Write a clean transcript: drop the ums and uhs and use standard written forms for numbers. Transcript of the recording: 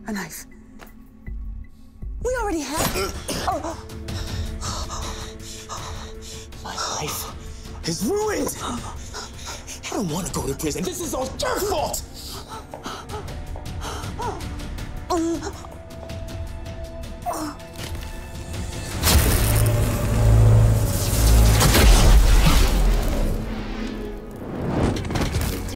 A knife. We already have... Oh. My life is ruined. I don't want to go to prison. This is all your fault.